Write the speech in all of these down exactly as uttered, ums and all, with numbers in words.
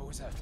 was that?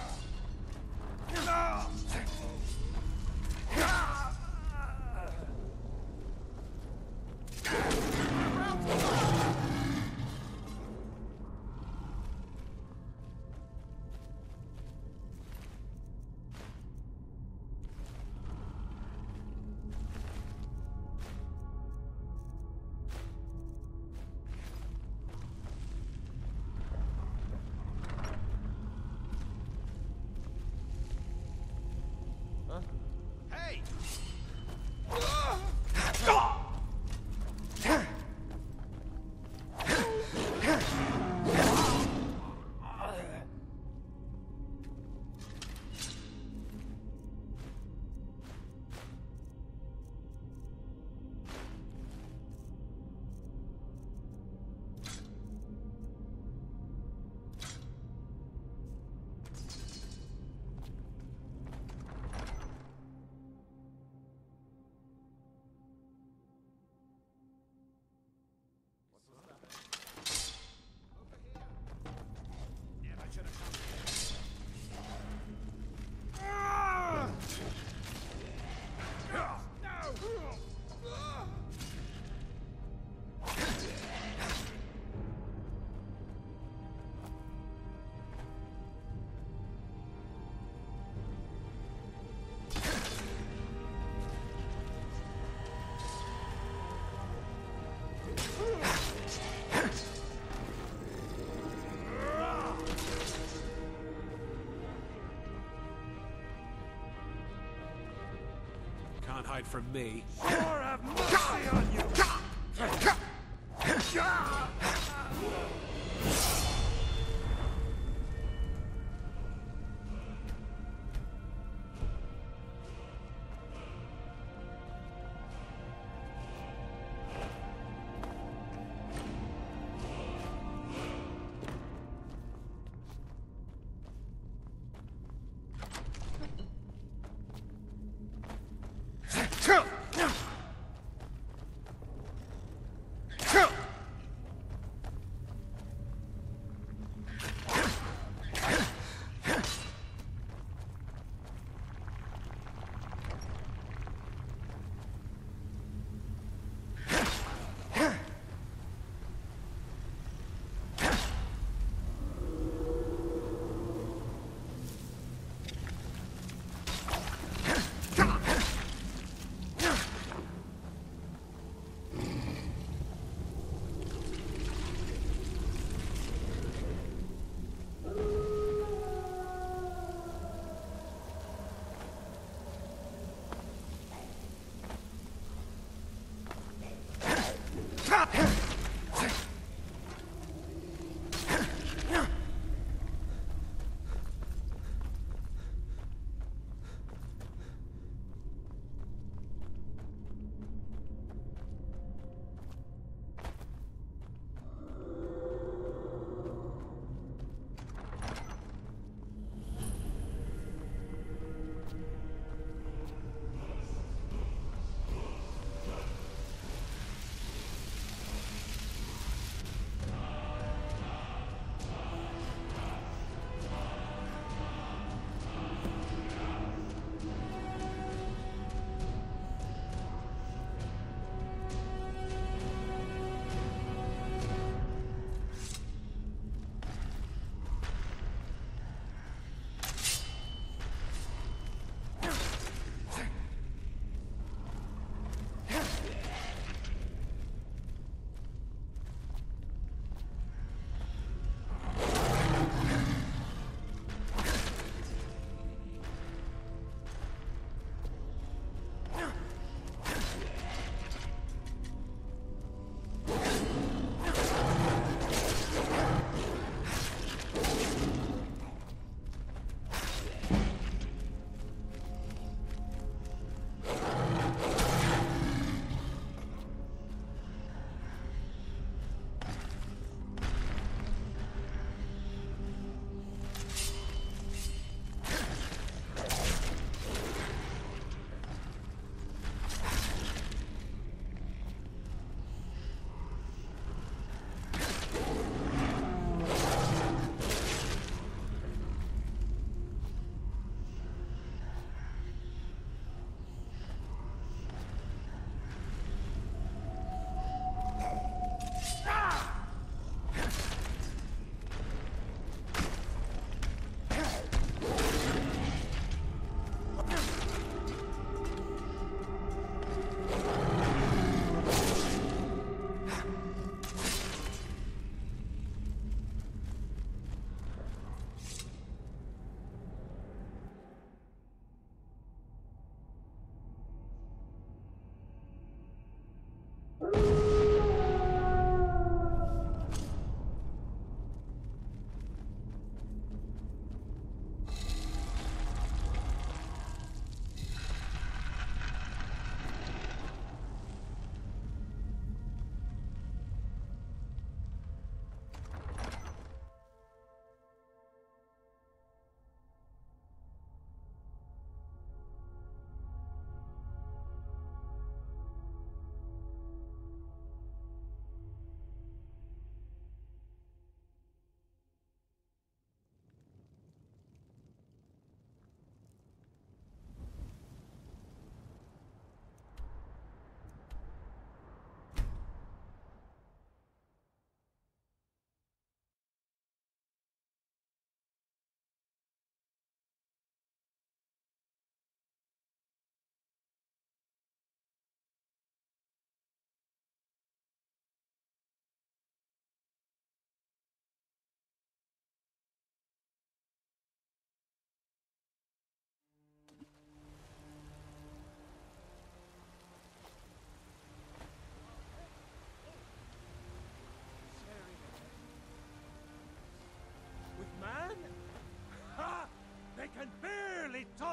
Can't hide from me. Lord have mercy on you!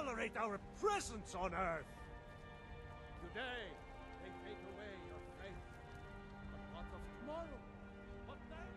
tolerate our presence on Earth. Today, they take away your faith. But what of tomorrow? What then?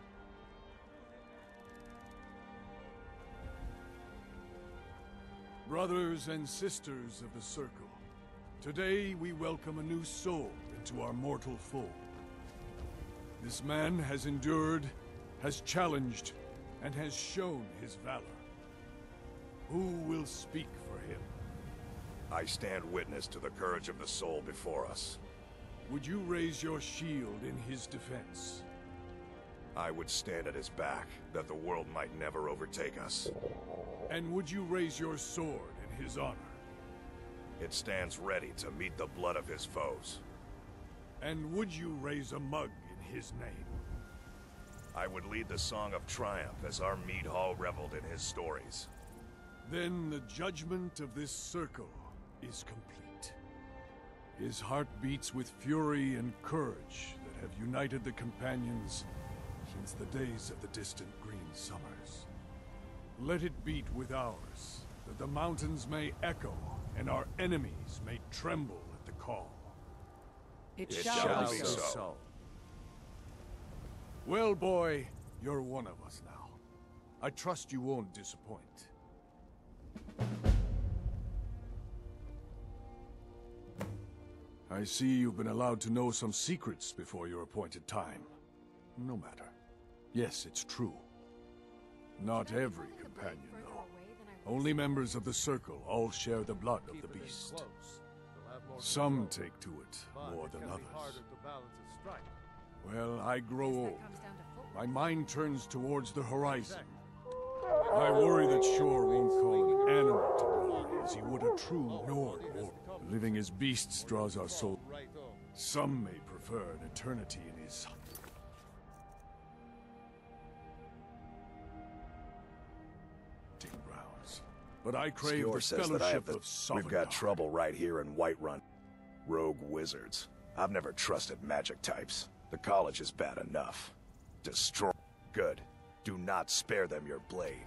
Brothers and sisters of the Circle, today we welcome a new soul into our mortal fold. This man has endured, has challenged, and has shown his valor. Who will speak for him? I stand witness to the courage of the soul before us. Would you raise your shield in his defense? I would stand at his back, that the world might never overtake us. And would you raise your sword in his honor? It stands ready to meet the blood of his foes. And would you raise a mug in his name? I would lead the Song of Triumph as our mead hall reveled in his stories. Then the judgment of this circle is complete. His heart beats with fury and courage that have united the companions since the days of the distant Green Summers. Let it beat with ours, that the mountains may echo and our enemies may tremble at the call. It, It shall, shall be be so. so. Well, boy, you're one of us now. I trust you won't disappoint. I see you've been allowed to know some secrets before your appointed time. No matter. Yes, it's true. Not every companion, though. Only members of the Circle all share the blood of the beast. Some take to it more than others. Well, I grow old. My mind turns towards the horizon. I worry that Shor won't call an animal to glory as he would a true Nord warrior. Living as beasts draws our soul. Some may prefer an eternity in his... grounds. But I crave Skjor the says that I have fellowship the... of Sovngarde. We've got trouble right here in Whiterun. Rogue wizards. I've never trusted magic types. The college is bad enough. Destroy... Good. Do not spare them your blade.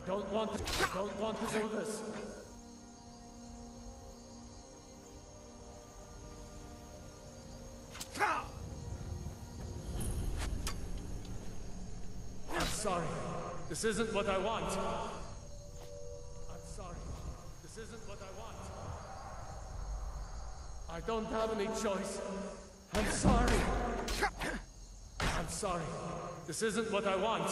don't want to, I don't want to do this. I'm sorry. This isn't what I want. I'm sorry. This isn't what I want. I don't have any choice. I'm sorry. I'm sorry. This isn't what I want.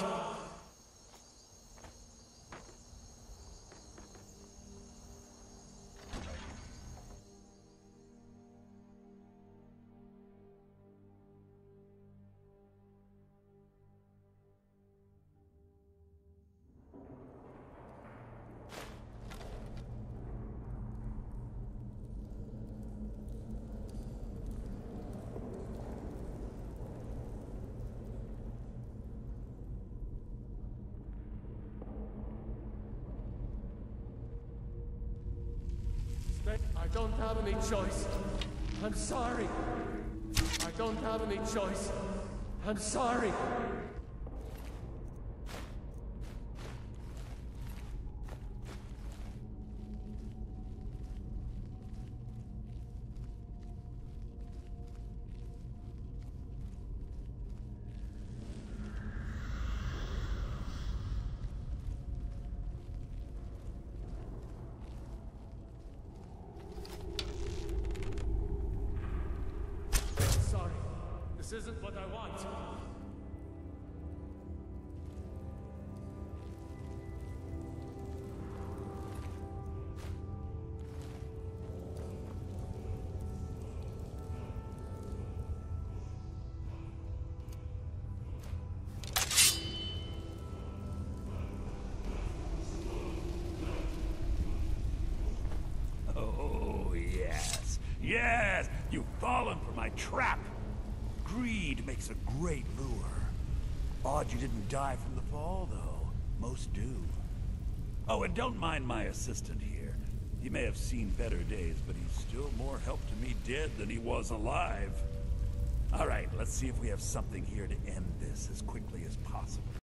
I don't have any choice. I'm sorry. I don't have any choice. I'm sorry. This isn't what I want. Oh, yes. Yes! You've fallen for my trap! Greed makes a great lure. Odd you didn't die from the fall, though. Most do. Oh, and don't mind my assistant here. He may have seen better days, but he's still more help to me dead than he was alive. All right, let's see if we have something here to end this as quickly as possible.